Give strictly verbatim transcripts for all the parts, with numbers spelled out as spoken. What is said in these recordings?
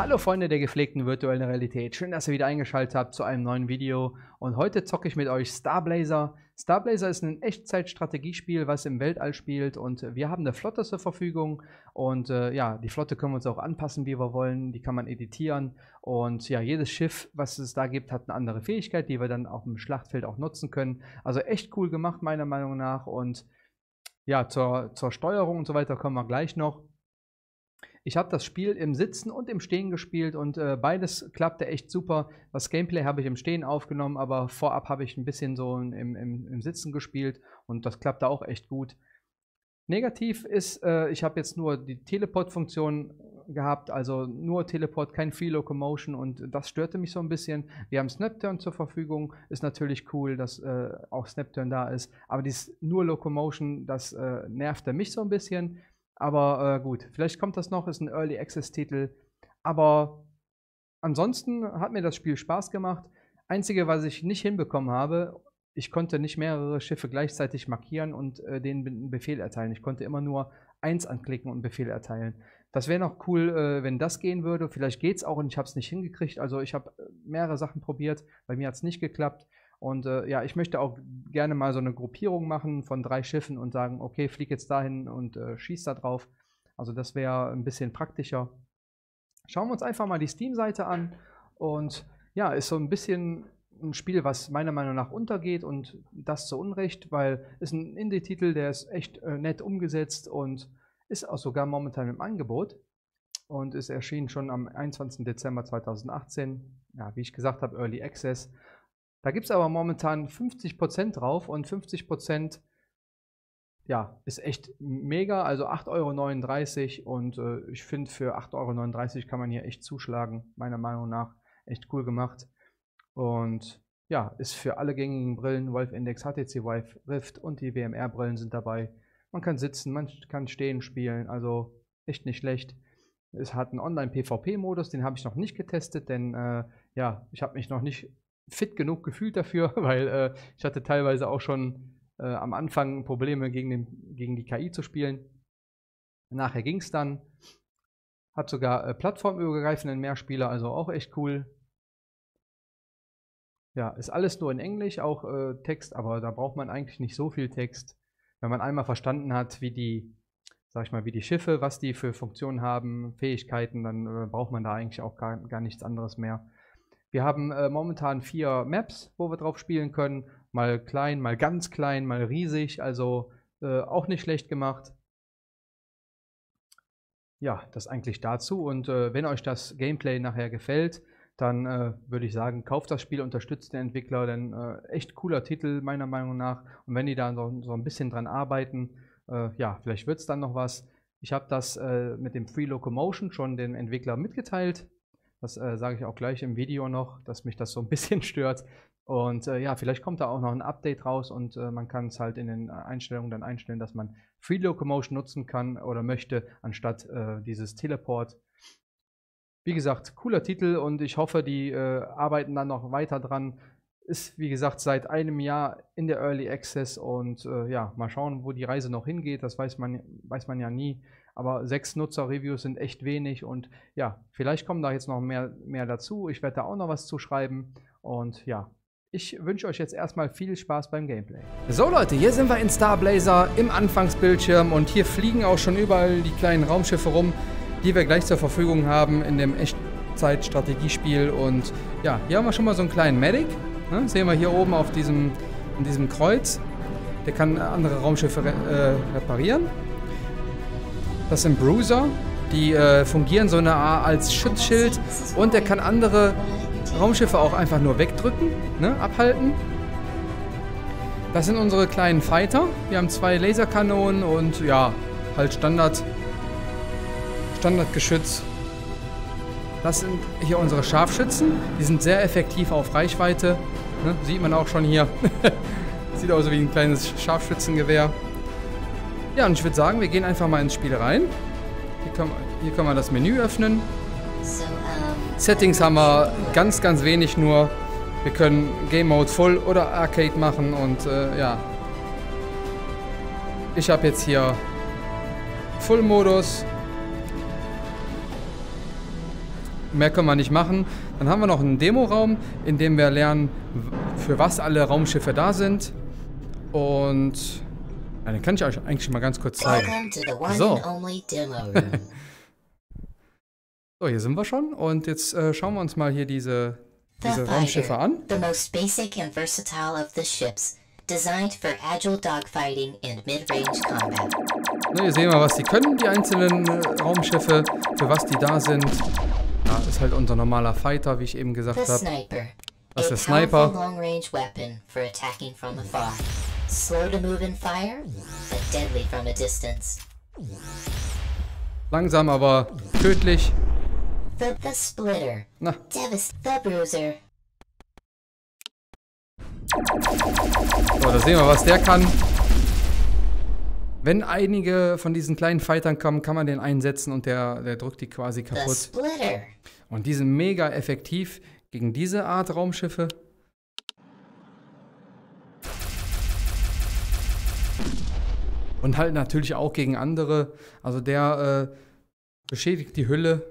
Hallo Freunde der gepflegten virtuellen Realität, schön, dass ihr wieder eingeschaltet habt zu einem neuen Video und heute zocke ich mit euch Starblazer. Starblazer ist ein Echtzeit-Strategiespiel, was im Weltall spielt und wir haben eine Flotte zur Verfügung und äh, ja, die Flotte können wir uns auch anpassen, wie wir wollen, die kann man editieren und ja, jedes Schiff, was es da gibt, hat eine andere Fähigkeit, die wir dann auf dem Schlachtfeld auch nutzen können. Also echt cool gemacht meiner Meinung nach und ja, zur, zur Steuerung und so weiter kommen wir gleich noch. Ich habe das Spiel im Sitzen und im Stehen gespielt und äh, beides klappte echt super. Das Gameplay habe ich im Stehen aufgenommen, aber vorab habe ich ein bisschen so im, im, im Sitzen gespielt und das klappte auch echt gut. Negativ ist, äh, ich habe jetzt nur die Teleport-Funktion gehabt, also nur Teleport, kein Free Locomotion und das störte mich so ein bisschen. Wir haben Snapturn zur Verfügung, ist natürlich cool, dass äh, auch Snapturn da ist, aber dieses nur Locomotion, das äh, nervte mich so ein bisschen. Aber äh, gut, vielleicht kommt das noch, ist ein Early Access Titel. Aber ansonsten hat mir das Spiel Spaß gemacht. Einzige, was ich nicht hinbekommen habe, ich konnte nicht mehrere Schiffe gleichzeitig markieren und äh, denen einen Befehl erteilen. Ich konnte immer nur eins anklicken und einen Befehl erteilen. Das wäre noch cool, äh, wenn das gehen würde. Vielleicht geht es auch und ich habe es nicht hingekriegt. Also ich habe mehrere Sachen probiert, bei mir hat es nicht geklappt. Und äh, ja, ich möchte auch gerne mal so eine Gruppierung machen von drei Schiffen und sagen, okay, flieg jetzt dahin und äh, schieß da drauf. Also das wäre ein bisschen praktischer. Schauen wir uns einfach mal die Steam-Seite an. Und ja, ist so ein bisschen ein Spiel, was meiner Meinung nach untergeht und das zu Unrecht, weil es ein Indie-Titel, der ist echt äh, nett umgesetzt und ist auch sogar momentan im Angebot. Und ist erschienen schon am einundzwanzigsten Dezember zweitausendachtzehn. Ja, wie ich gesagt habe, Early Access. Da gibt es aber momentan fünfzig Prozent drauf und fünfzig Prozent ja, ist echt mega, also acht Euro neununddreißig und äh, ich finde für acht Euro neununddreißig kann man hier echt zuschlagen, meiner Meinung nach echt cool gemacht und ja, ist für alle gängigen Brillen, Valve Index, H T C Vive, Rift und die W M R-Brillen sind dabei. Man kann sitzen, man kann stehen spielen, also echt nicht schlecht. Es hat einen Online-P V P-Modus, den habe ich noch nicht getestet, denn äh, ja, ich habe mich noch nicht fit genug gefühlt dafür, weil äh, ich hatte teilweise auch schon äh, am Anfang Probleme gegen, den, gegen die K I zu spielen. Nachher ging es dann. Hat sogar äh, plattformübergreifenden Mehrspieler, also auch echt cool. Ja, ist alles nur in Englisch, auch äh, Text, aber da braucht man eigentlich nicht so viel Text. Wenn man einmal verstanden hat, wie die, sag ich mal, wie die Schiffe, was die für Funktionen haben, Fähigkeiten, dann äh, braucht man da eigentlich auch gar, gar nichts anderes mehr. Wir haben äh, momentan vier Maps, wo wir drauf spielen können. Mal klein, mal ganz klein, mal riesig. Also äh, auch nicht schlecht gemacht. Ja, das eigentlich dazu. Und äh, wenn euch das Gameplay nachher gefällt, dann äh, würde ich sagen, kauft das Spiel, unterstützt den Entwickler. Denn äh, echt cooler Titel meiner Meinung nach. Und wenn die da so, so ein bisschen dran arbeiten, äh, ja, vielleicht wird es dann noch was. Ich habe das äh, mit dem Free Locomotion schon dem Entwickler mitgeteilt. Das äh, sage ich auch gleich im Video noch, dass mich das so ein bisschen stört. Und äh, ja, vielleicht kommt da auch noch ein Update raus und äh, man kann es halt in den Einstellungen dann einstellen, dass man Free Locomotion nutzen kann oder möchte, anstatt äh, dieses Teleport. Wie gesagt, cooler Titel und ich hoffe, die äh, arbeiten dann noch weiter dran. Ist, wie gesagt, seit einem Jahr in der Early Access und äh, ja, mal schauen, wo die Reise noch hingeht. Das weiß man, weiß man ja nie. Aber sechs Nutzer-Reviews sind echt wenig und ja, vielleicht kommen da jetzt noch mehr, mehr dazu. Ich werde da auch noch was zu schreiben und ja, ich wünsche euch jetzt erstmal viel Spaß beim Gameplay. So Leute, hier sind wir in Starblazer im Anfangsbildschirm und hier fliegen auch schon überall die kleinen Raumschiffe rum, die wir gleich zur Verfügung haben in dem Echtzeit-Strategiespiel und ja, hier haben wir schon mal so einen kleinen Medic. Ne, sehen wir hier oben auf diesem, in diesem Kreuz. Der kann andere Raumschiffe re äh, reparieren. Das sind Bruiser, die äh, fungieren so eine Art als Schutzschild und der kann andere Raumschiffe auch einfach nur wegdrücken, ne, abhalten. Das sind unsere kleinen Fighter. Wir haben zwei Laserkanonen und ja, halt Standard, Standardgeschütz. Das sind hier unsere Scharfschützen. Die sind sehr effektiv auf Reichweite. Ne, sieht man auch schon hier. Sieht aus wie ein kleines Scharfschützengewehr. Ja, und ich würde sagen, wir gehen einfach mal ins Spiel rein. Hier kann, hier kann man das Menü öffnen. Settings haben wir ganz, ganz wenig nur. Wir können Game Mode Full oder Arcade machen und äh, ja. Ich habe jetzt hier Full Modus. Mehr können wir nicht machen. Dann haben wir noch einen Demoraum, in dem wir lernen, für was alle Raumschiffe da sind. Und ja, den kann ich euch eigentlich mal ganz kurz zeigen. So. So, hier sind wir schon. Und jetzt äh, schauen wir uns mal hier diese, diese Raumschiffe an. The most basic and versatile of the ships, designed for agile dogfighting and mid-range combat. Ne, hier sehen wir, was die können, die einzelnen äh, Raumschiffe, für was die da sind. Ja, ist halt unser normaler Fighter, wie ich eben gesagt habe. Das ist der Sniper. Long-range weapon for attacking from afar. Slow to move and fire, but deadly from a distance. Langsam, aber tödlich. The, the Splitter. Na. Devast the Bruiser. So, da sehen wir, was der kann. Wenn einige von diesen kleinen Fightern kommen, kann man den einsetzen und der, der drückt die quasi kaputt. The Splitter. Und die sind mega effektiv gegen diese Art Raumschiffe. Und halt natürlich auch gegen andere. Also der äh, beschädigt die Hülle.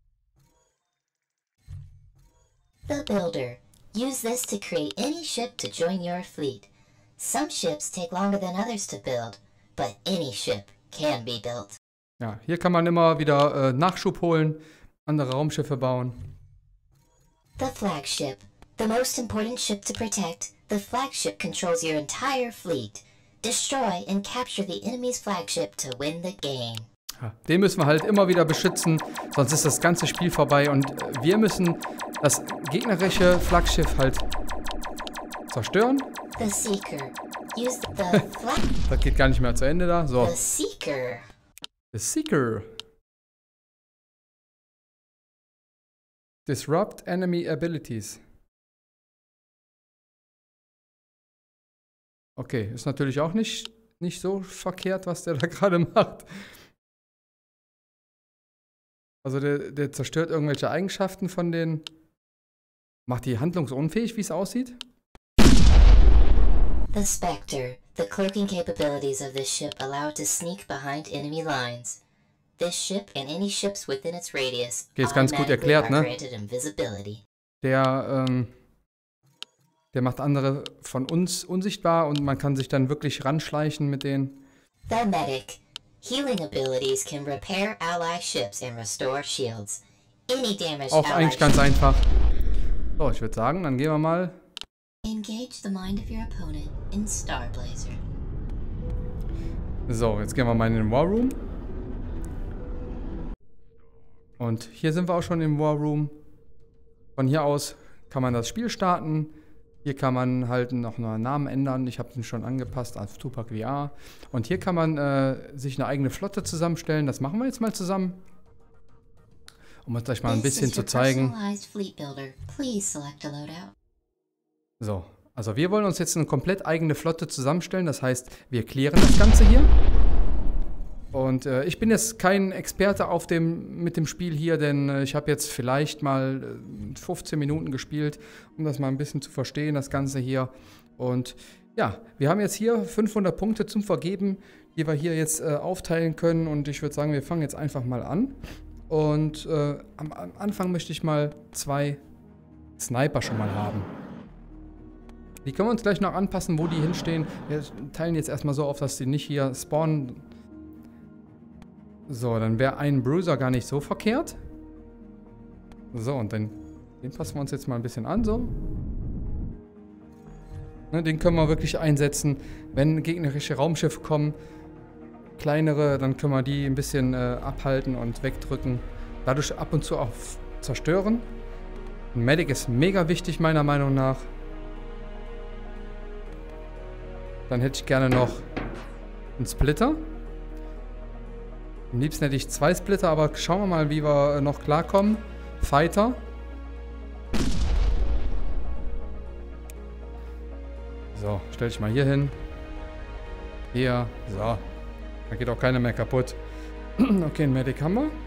The Builder. Use this to create any ship to join your fleet. Some ships take longer than others to build, but any ship can be built. Ja, hier kann man immer wieder äh, Nachschub holen, andere Raumschiffe bauen. The Flagship. The most important ship to protect, the flagship controls your entire fleet. Destroy and capture the enemy's flagship to win the game. Ja, den müssen wir halt immer wieder beschützen, sonst ist das ganze Spiel vorbei und äh, wir müssen das gegnerische Flaggschiff halt zerstören. The Seeker. Use the flag. Das geht gar nicht mehr zu Ende da. So. The Seeker. The Seeker. Disrupt enemy abilities. Okay, ist natürlich auch nicht, nicht so verkehrt, was der da gerade macht. Also der, der zerstört irgendwelche Eigenschaften von den... Macht die handlungsunfähig, wie es aussieht? The Spectre. The cloaking capabilities of this ship allow it to sneak behind enemy lines. This ship and any ships within its radius okay, ist ganz gut erklärt, ne? Der, ähm, der macht andere von uns unsichtbar und man kann sich dann wirklich ranschleichen mit denen. The Medic. Healing abilities can repair ally ships and restore shields. Any damage. Auch eigentlich ganz einfach. So, ich würde sagen, dann gehen wir mal. Engage the mind of your opponent in Starblazer. So, jetzt gehen wir mal in den War Room. Und hier sind wir auch schon im War Room. Von hier aus kann man das Spiel starten. Hier kann man halt noch einen Namen ändern. Ich habe den schon angepasst auf Tupac V R. Und hier kann man äh, sich eine eigene Flotte zusammenstellen. Das machen wir jetzt mal zusammen. Um uns gleich mal ein bisschen zu zeigen. So, also wir wollen uns jetzt eine komplett eigene Flotte zusammenstellen. Das heißt, wir klären das Ganze hier. Und äh, ich bin jetzt kein Experte auf dem, mit dem Spiel hier, denn äh, ich habe jetzt vielleicht mal äh, fünfzehn Minuten gespielt, um das mal ein bisschen zu verstehen, das Ganze hier. Und ja, wir haben jetzt hier fünfhundert Punkte zum Vergeben, die wir hier jetzt äh, aufteilen können. Und ich würde sagen, wir fangen jetzt einfach mal an. Und äh, am, am Anfang möchte ich mal zwei Sniper schon mal haben. Die können wir uns gleich noch anpassen, wo die hinstehen. Wir teilen jetzt erstmal so auf, dass die nicht hier spawnen. So, dann wäre ein Bruiser gar nicht so verkehrt. So, und dann den passen wir uns jetzt mal ein bisschen an, so. Ne, den können wir wirklich einsetzen, wenn gegnerische Raumschiffe kommen. Kleinere, dann können wir die ein bisschen äh, abhalten und wegdrücken. Dadurch ab und zu auch zerstören. Ein Medic ist mega wichtig, meiner Meinung nach. Dann hätte ich gerne noch einen Splitter. Am liebsten hätte ich zwei Splitter, aber schauen wir mal, wie wir noch klarkommen. Fighter. So, stell dich mal hier hin. Hier. So. Da geht auch keiner mehr kaputt. Okay, ein Medic haben wir.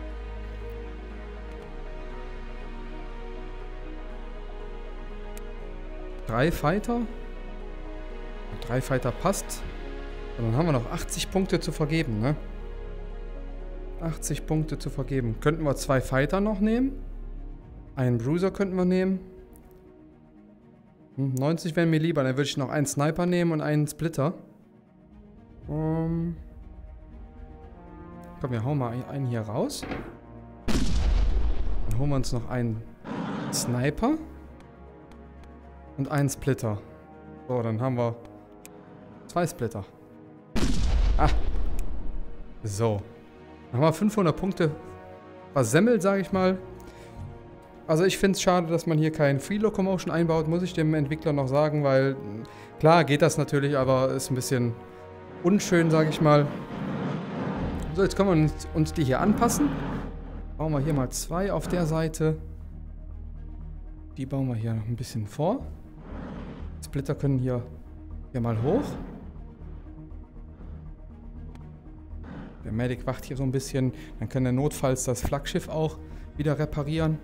Drei Fighter. Drei Fighter passt. Und dann haben wir noch achtzig Punkte zu vergeben, ne? achtzig Punkte zu vergeben. Könnten wir zwei Fighter noch nehmen? Einen Bruiser könnten wir nehmen. Hm, neunzig wären mir lieber. Dann würde ich noch einen Sniper nehmen und einen Splitter. Um, komm, wir hauen mal einen hier raus. Dann holen wir uns noch einen Sniper. Und einen Splitter. So, dann haben wir zwei Splitter. Ah. So. Dann haben wir fünfhundert Punkte versemmelt, sage ich mal. Also ich finde es schade, dass man hier kein Free Locomotion einbaut, muss ich dem Entwickler noch sagen, weil klar geht das natürlich, aber ist ein bisschen unschön, sage ich mal. So, jetzt können wir uns, uns die hier anpassen. Bauen wir hier mal zwei auf der Seite. Die bauen wir hier noch ein bisschen vor. Splitter können hier, hier mal hoch. Der Medic wacht hier so ein bisschen. Dann kann er notfalls das Flaggschiff auch wieder reparieren.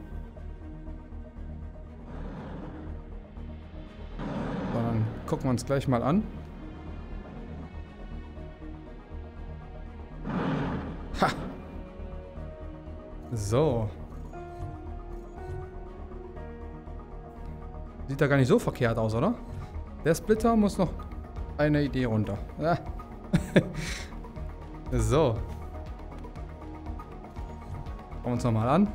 So, dann gucken wir uns gleich mal an. Ha! So. Sieht da gar nicht so verkehrt aus, oder? Der Splitter muss noch eine Idee runter. Ah. So. Schauen wir uns nochmal an.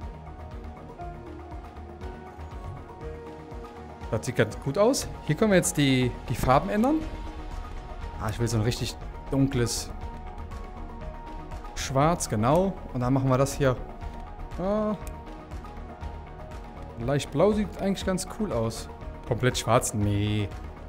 Das sieht ganz gut aus. Hier können wir jetzt die, die Farben ändern. Ah, ich will so ein richtig dunkles Schwarz, genau. Und dann machen wir das hier. Ah, leicht blau sieht eigentlich ganz cool aus. Komplett schwarz? Nee.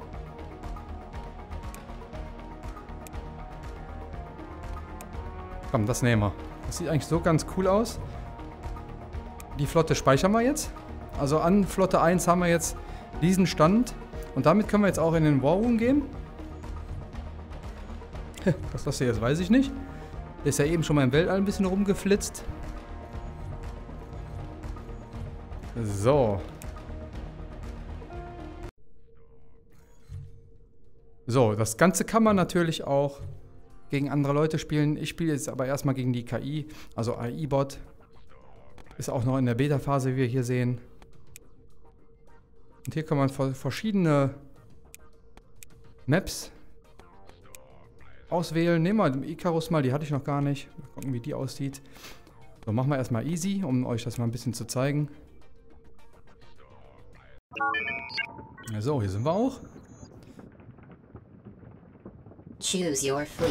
Komm, das nehmen wir. Das sieht eigentlich so ganz cool aus. Die Flotte speichern wir jetzt. Also an Flotte eins haben wir jetzt diesen Stand. Und damit können wir jetzt auch in den War Room gehen. Was das hier ist, weiß ich nicht. Der ist ja eben schon mal im Weltall ein bisschen rumgeflitzt. So. So, das Ganze kann man natürlich auch gegen andere Leute spielen. Ich spiele jetzt aber erstmal gegen die K I, also A I-Bot. Ist auch noch in der Beta-Phase, wie wir hier sehen. Und hier kann man verschiedene Maps auswählen. Nehmen wir den Icarus mal, die hatte ich noch gar nicht. Mal gucken, wie die aussieht. So, machen wir erstmal easy, um euch das mal ein bisschen zu zeigen. So, hier sind wir auch. Choose your fleet.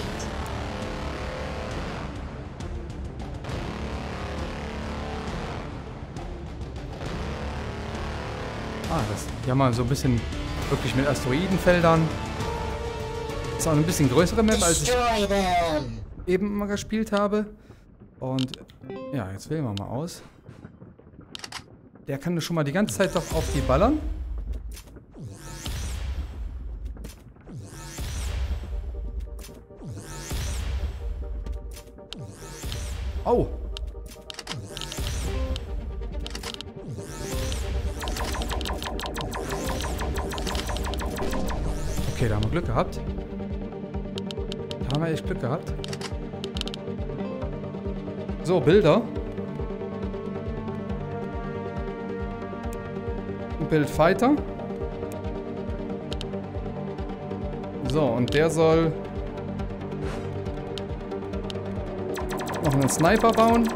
Ah, das hier haben wir so ein bisschen wirklich mit Asteroidenfeldern. Das ist auch ein bisschen größere Map, als ich eben mal gespielt habe. Und ja, jetzt wählen wir mal aus. Der kann schon mal die ganze Zeit doch auf die ballern. Oh! Okay, da haben wir Glück gehabt. Da haben wir echt Glück gehabt. So, Bilder. Build Fighter. So, und der soll noch einen Sniper bauen.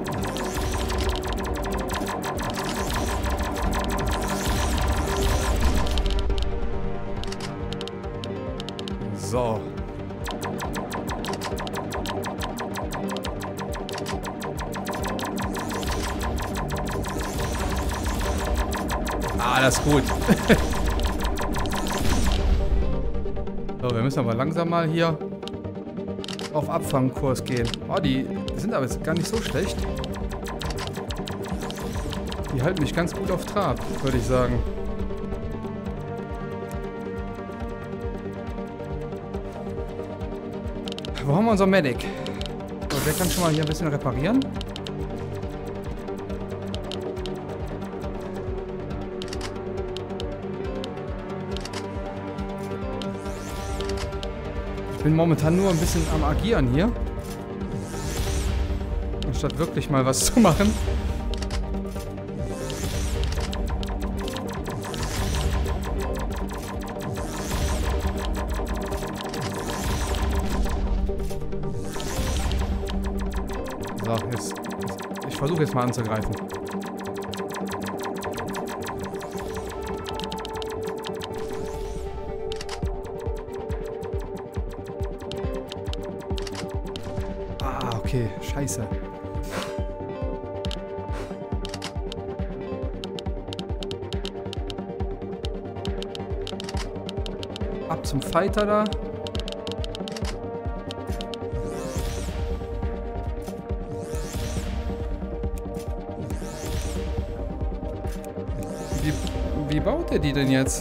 So. Ah, das ist gut. So, wir müssen aber langsam mal hier auf Abfangkurs gehen. Oh, die sind aber jetzt gar nicht so schlecht. Die halten mich ganz gut auf Trab, würde ich sagen. Wo haben wir unser Medic? So, der kann schon mal hier ein bisschen reparieren. Ich bin momentan nur ein bisschen am Agieren hier. Anstatt wirklich mal was zu machen. So, jetzt, jetzt, ich versuche jetzt mal anzugreifen. Ah, okay, scheiße. Ab zum Fighter da. Wie, wie baut er die denn jetzt?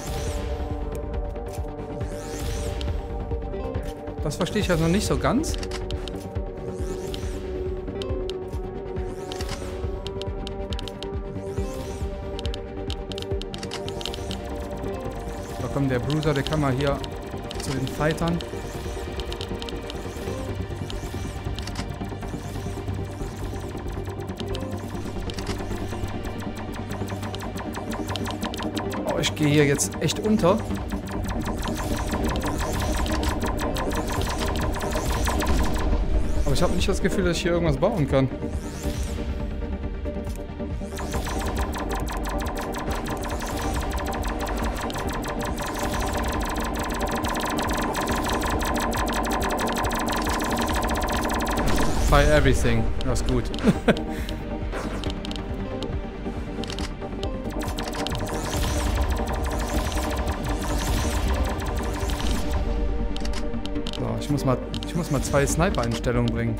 Das verstehe ich ja noch nicht so ganz. Da kommt der Bruiser, der kann mal hier zu den Fightern. Oh, ich gehe hier jetzt echt unter. Aber ich habe nicht das Gefühl, dass ich hier irgendwas bauen kann. Fire everything. Das ist gut. So, ich muss mal, ich muss mal zwei Sniper-Einstellungen bringen.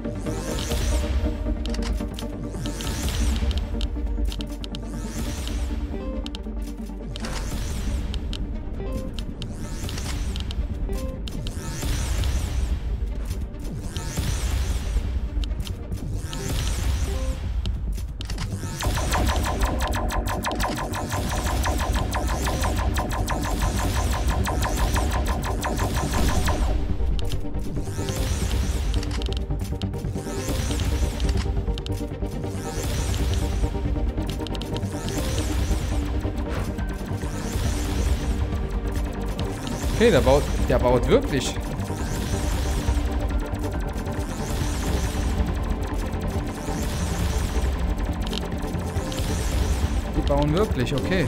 Okay, der baut, der baut wirklich. Die bauen wirklich, okay.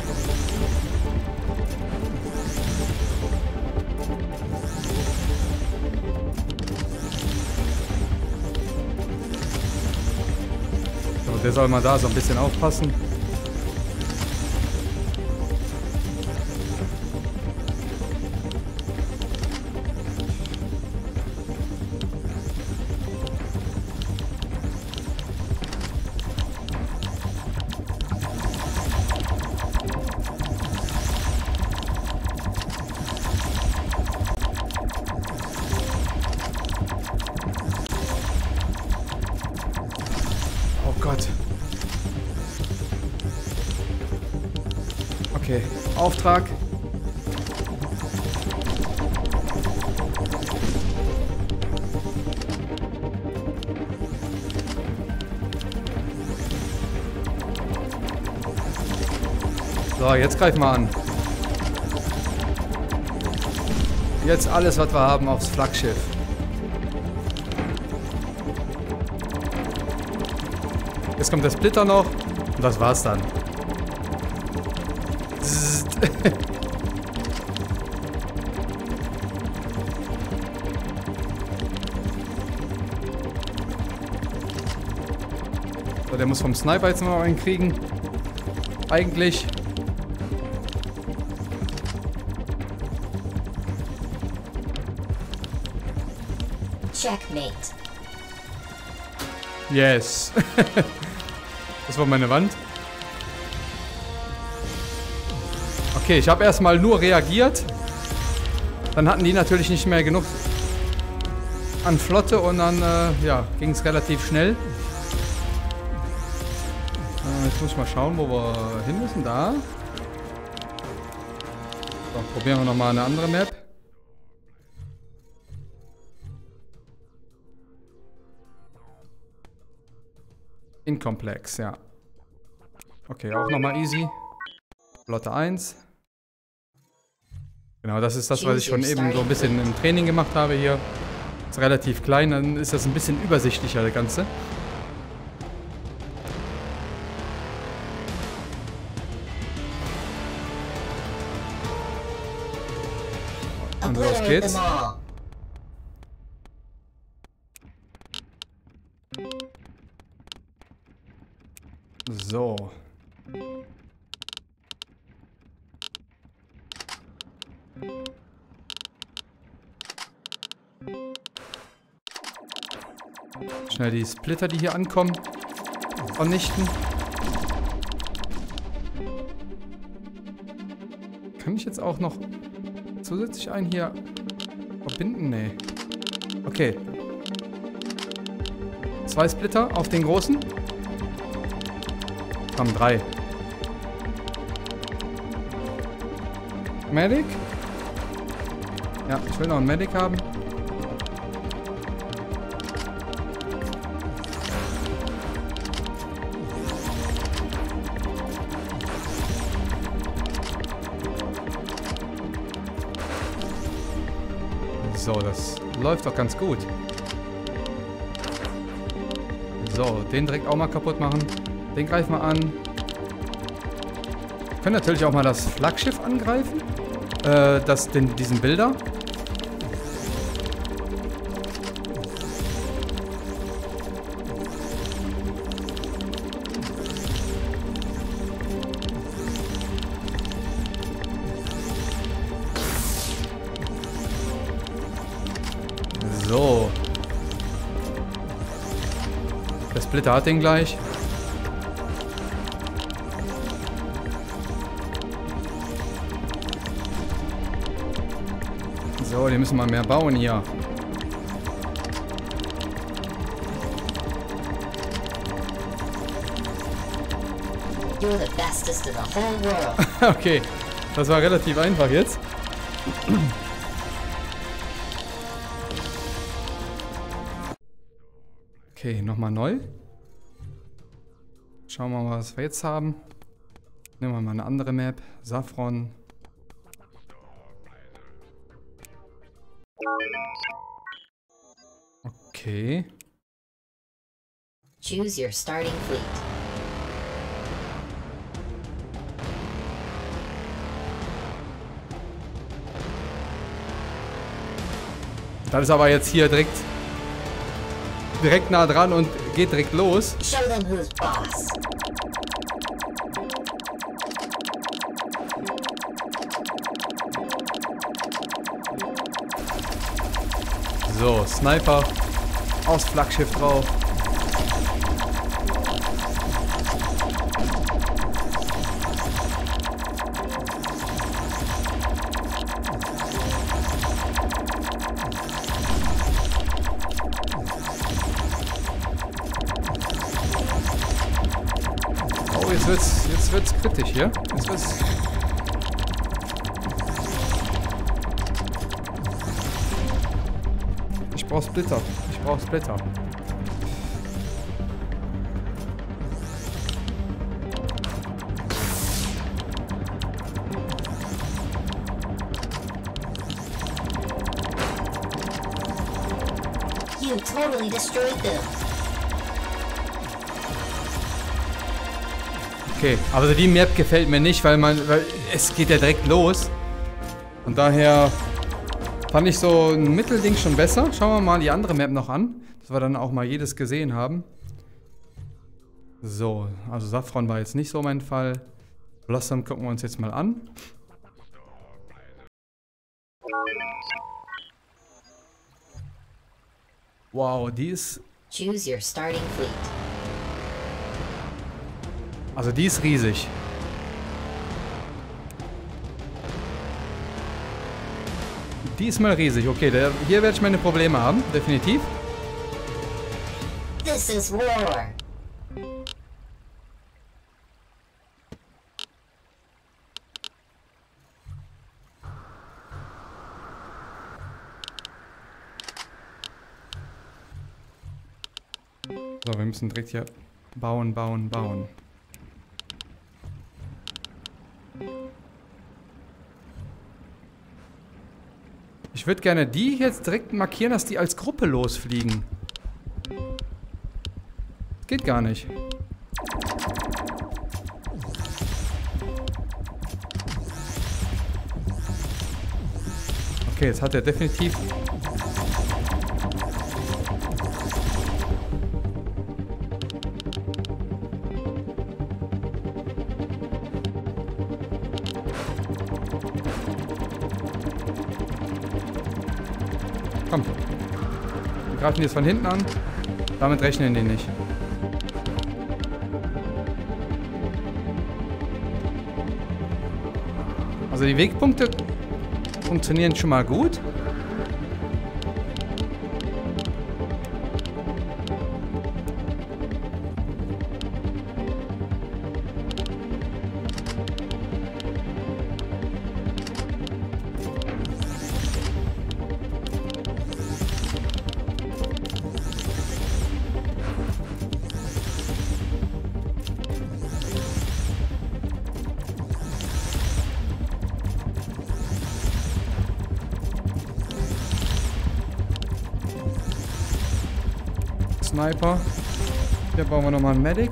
So, der soll mal da so ein bisschen aufpassen. Oh Gott. Okay, Auftrag. So, jetzt greifen wir an. Jetzt alles, was wir haben, aufs Flaggschiff. Jetzt kommt der Splitter noch und das war's dann. So, der muss vom Sniper jetzt noch einen kriegen. Eigentlich. Checkmate. Yes. Das war meine Wand. Okay, ich habe erstmal nur reagiert. Dann hatten die natürlich nicht mehr genug an Flotte und dann äh, ja, ging es relativ schnell. Äh, jetzt muss ich mal schauen, wo wir hin müssen. Da. So, probieren wir nochmal eine andere Map. Inkomplex, ja. Okay, auch nochmal easy. Flotte eins. Genau, das ist das, was ich schon eben so ein bisschen im Training gemacht habe hier. Ist relativ klein, dann ist das ein bisschen übersichtlicher, das Ganze. Und los geht's. So. Schnell die Splitter, die hier ankommen, vernichten. Kann ich jetzt auch noch zusätzlich einen hier verbinden? Nee. Okay. Zwei Splitter auf den großen. Haben drei. Medic? Ja, ich will noch einen Medic haben. So, das läuft doch ganz gut. So, den direkt auch mal kaputt machen. Den greifen wir an. Wir können natürlich auch mal das Flaggschiff angreifen. Äh, das, den, diesen Bilder. So. Der Splitter hat den gleich. So, die müssen mal mehr bauen hier. You're the bestest in the whole world. Okay, das war relativ einfach jetzt. Okay, nochmal neu. Schauen wir mal, was wir jetzt haben. Nehmen wir mal eine andere Map. Saffron. Okay. Choose your starting fleet. Das ist aber jetzt hier direkt direkt nah dran und geht direkt los. Show them who's boss. So, Sniper aufs Flaggschiff drauf. Oh, jetzt wird's, jetzt wird's kritisch hier. Jetzt wird's. Ich brauch Splitter. Ich brauch Splitter. You totally destroyed them. Okay, aber die Map gefällt mir nicht, weil man, weil es geht ja direkt los. Und daher fand ich so ein Mittelding schon besser. Schauen wir mal die andere Map noch an, dass wir dann auch mal jedes gesehen haben. So, also Saffron war jetzt nicht so mein Fall. Blossom gucken wir uns jetzt mal an. Wow, die ist... Choose your starting fleet. Also die ist riesig. Die ist mal riesig. Okay, der, hier werde ich meine Probleme haben, definitiv. This is war. So, wir müssen direkt hier bauen, bauen, bauen. Ich würde gerne die jetzt direkt markieren, dass die als Gruppe losfliegen. Geht gar nicht. Okay, jetzt hat er definitiv... Komm. Wir greifen die jetzt von hinten an. Damit rechnen die nicht. Also die Wegpunkte funktionieren schon mal gut. Sniper. Hier bauen wir nochmal einen Medic.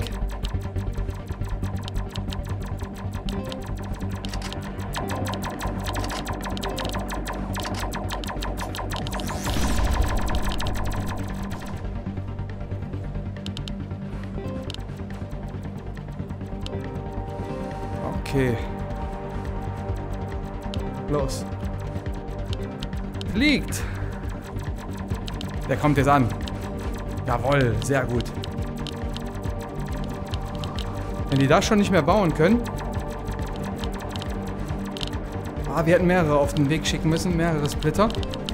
Okay. Los. Fliegt. Der kommt jetzt an. Jawohl, sehr gut. Wenn die das schon nicht mehr bauen können. Ah, wir hätten mehrere auf den Weg schicken müssen, mehrere Splitter.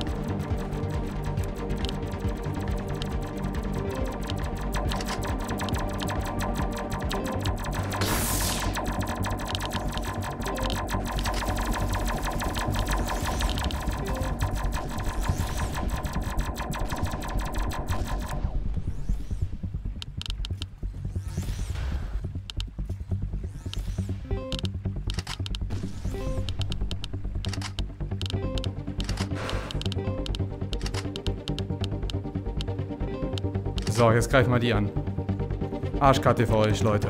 So, jetzt greifen wir die an. Arschkarte für euch, Leute.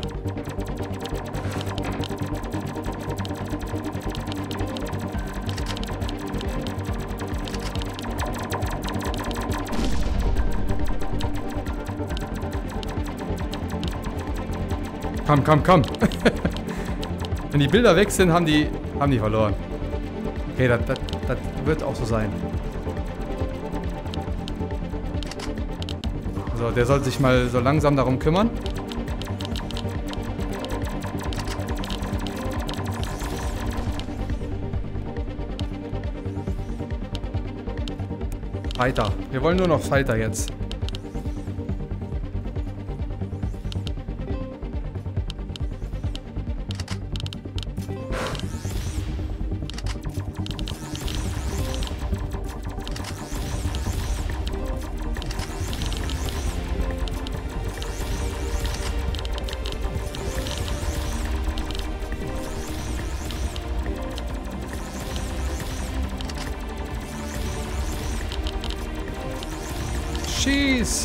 Komm, komm, komm. Wenn die Bilder weg sind, haben die, haben die verloren. Okay, das, das, das wird auch so sein. So, der soll sich mal so langsam darum kümmern. Fighter. Wir wollen nur noch Fighter jetzt. Schieß!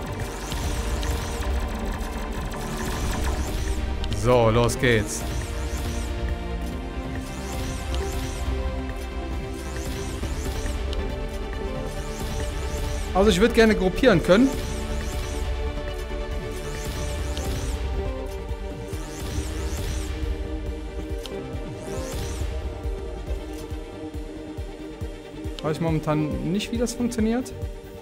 So, los geht's. Also ich würde gerne gruppieren können. Weiß ich momentan nicht, wie das funktioniert.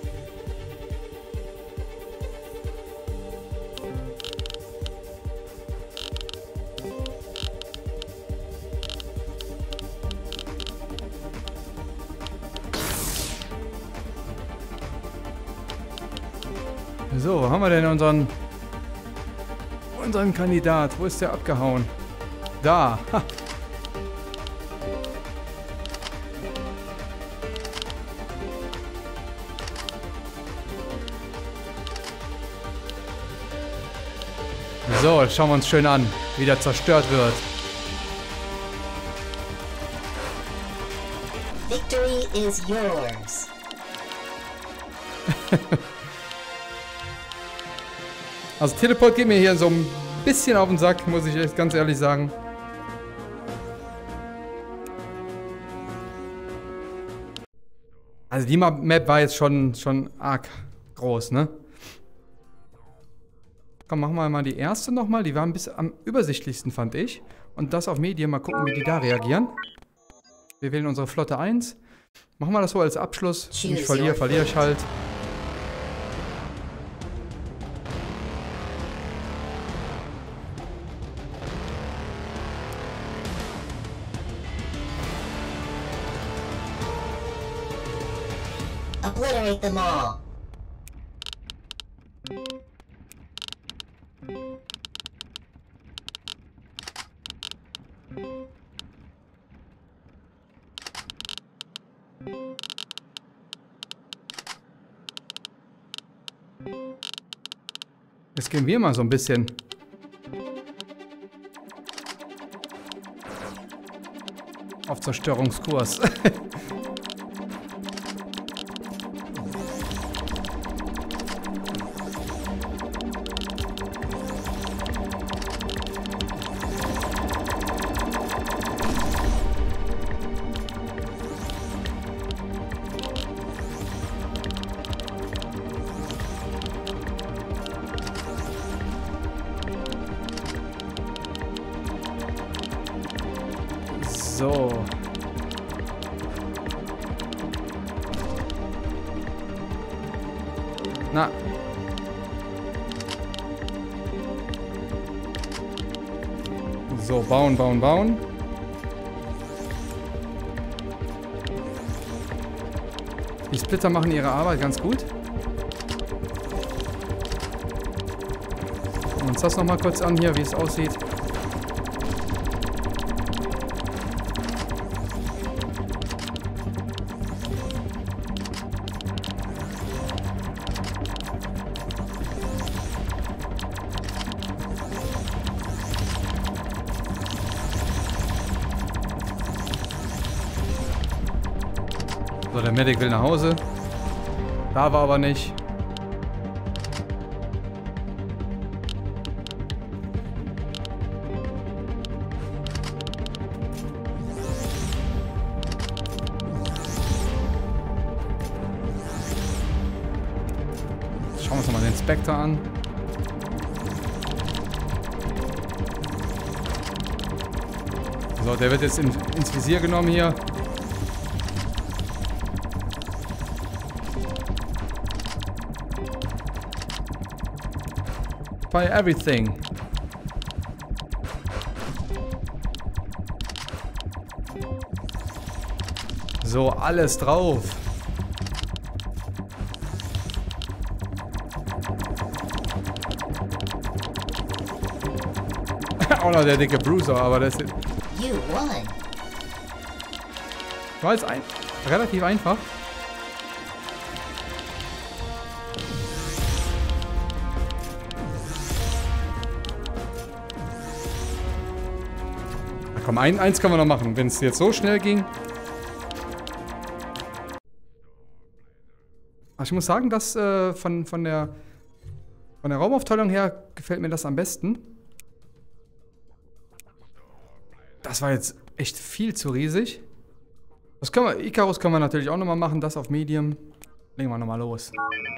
So, wo haben wir denn unseren unseren Kandidat? Wo ist der abgehauen? Da. Ha. So, jetzt schauen wir uns schön an, wie der zerstört wird. Victory is yours. Also Teleport geht mir hier so ein bisschen auf den Sack, muss ich echt ganz ehrlich sagen. Also die Map war jetzt schon, schon arg groß, ne? Komm, machen wir mal die erste nochmal. Die war ein bisschen am übersichtlichsten, fand ich. Und das auf Medium. Mal gucken, wie die da reagieren. Wir wählen unsere Flotte eins. Machen wir das so als Abschluss. Wenn ich verliere, verliere ich halt. Obliterate them all. Jetzt gehen wir mal so ein bisschen. Auf Zerstörungskurs. So. Na. So, bauen, bauen, bauen. Die Splitter machen ihre Arbeit ganz gut. Gucken wir uns das nochmal kurz an hier, wie es aussieht. So, der Medic will nach Hause. Da war aber nicht. Schauen wir uns mal den Spectre an. So, der wird jetzt in, ins Visier genommen hier. By everything. So, alles drauf. Auch noch der dicke Bruiser, aber das ist... You won. War jetzt ein, relativ einfach. Komm, ein, eins können wir noch machen, wenn es jetzt so schnell ging. Aber ich muss sagen, dass äh, von, von, der, von der Raumaufteilung her gefällt mir das am besten. Das war jetzt echt viel zu riesig. Das können wir, Icarus können wir natürlich auch nochmal machen, das auf Medium. Legen wir nochmal los.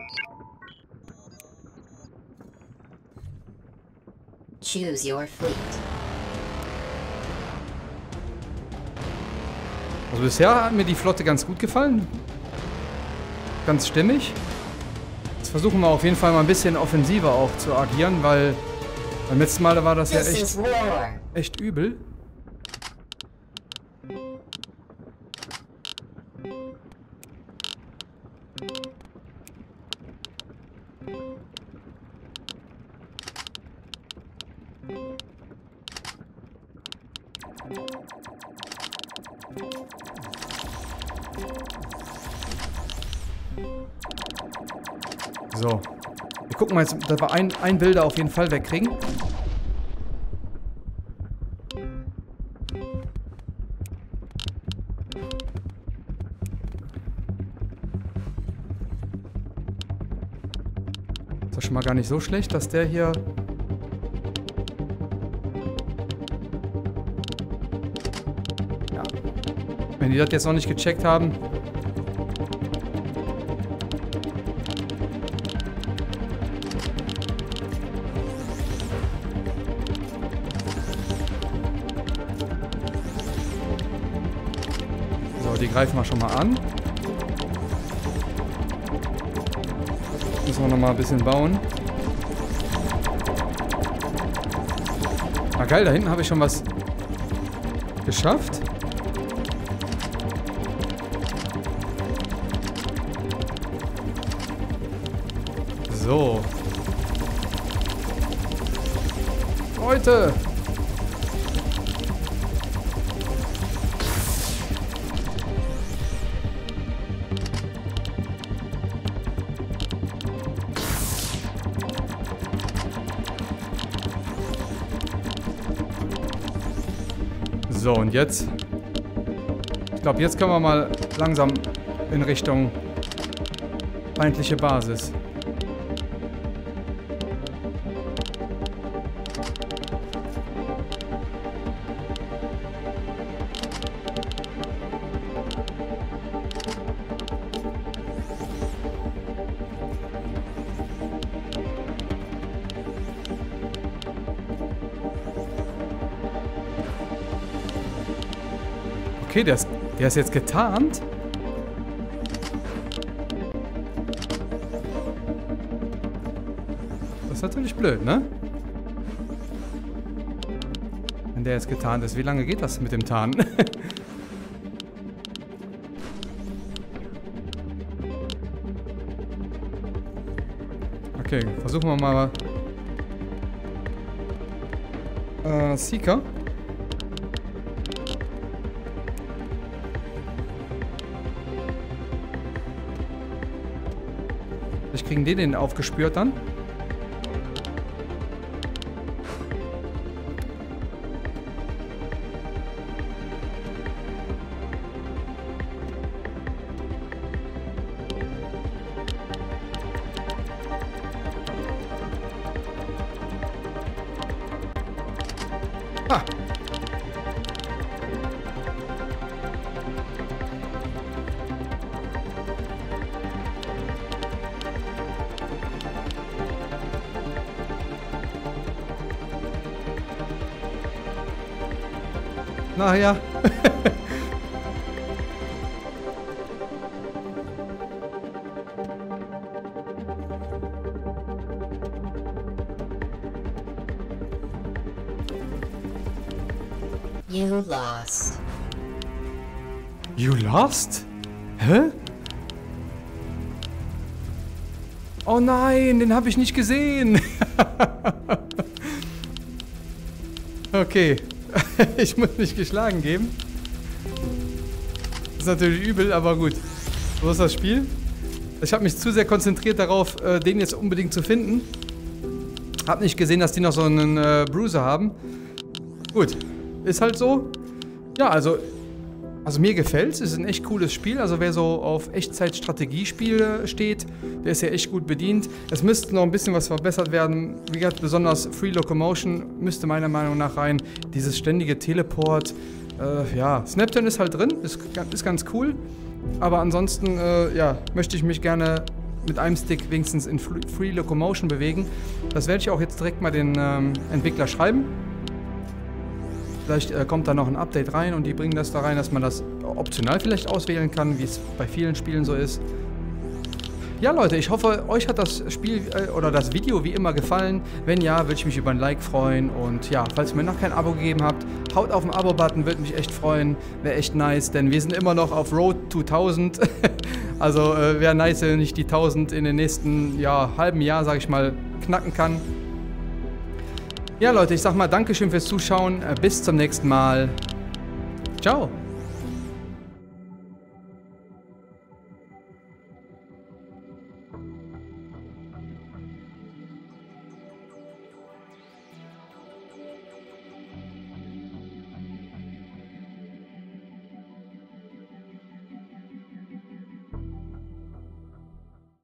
Choose your fleet. Also bisher hat mir die Flotte ganz gut gefallen. Ganz stimmig. Jetzt versuchen wir auf jeden Fall mal ein bisschen offensiver auch zu agieren, weil beim letzten Mal war das ja echt, echt übel. So. Wir gucken mal jetzt, dass wir ein, ein Bilder auf jeden Fall wegkriegen. Aber schon mal gar nicht so schlecht, dass der hier... Ja. Wenn die das jetzt noch nicht gecheckt haben... So, die greifen wir schon mal an. Müssen wir noch mal ein bisschen bauen. Ah geil, da hinten habe ich schon was geschafft. So. Leute! So, und jetzt... Ich glaube, jetzt können wir mal langsam in Richtung feindliche Basis. Okay, der ist, der ist jetzt getarnt. Das ist natürlich blöd, ne? Wenn der jetzt getarnt ist. Wie lange geht das mit dem Tarnen? Okay, versuchen wir mal. Äh, Seeker. Vielleicht kriegen die den aufgespürt dann. Ah. Na ja. You lost. You lost? Hä? Oh nein, den habe ich nicht gesehen. Okay. Ich muss mich geschlagen geben. Das ist natürlich übel, aber gut. So ist das Spiel. Ich habe mich zu sehr konzentriert darauf, den jetzt unbedingt zu finden. Hab nicht gesehen, dass die noch so einen äh, Bruiser haben. Gut. Ist halt so. Ja, also... Also mir gefällt es. Es ist ein echt cooles Spiel. Also wer so auf Echtzeit-Strategiespiele steht, der ist ja echt gut bedient. Es müsste noch ein bisschen was verbessert werden. Wie gesagt, besonders Free Locomotion müsste meiner Meinung nach rein. Dieses ständige Teleport. Äh, ja, Snapton ist halt drin. Ist, ist ganz cool. Aber ansonsten, äh, ja, möchte ich mich gerne mit einem Stick wenigstens in Free Locomotion bewegen. Das werde ich auch jetzt direkt mal den ähm, Entwickler schreiben. Vielleicht äh, kommt da noch ein Update rein und die bringen das da rein, dass man das optional vielleicht auswählen kann, wie es bei vielen Spielen so ist. Ja Leute, ich hoffe, euch hat das Spiel äh, oder das Video wie immer gefallen. Wenn ja, würde ich mich über ein Like freuen. Und ja, falls ihr mir noch kein Abo gegeben habt, haut auf den Abo-Button, würde mich echt freuen. Wäre echt nice, denn wir sind immer noch auf Road to tausend. Also äh, wäre nice, wenn ich die tausend in den nächsten ja, halben Jahr, sag ich mal, knacken kann. Ja Leute, ich sag mal Dankeschön fürs Zuschauen. Bis zum nächsten Mal. Ciao.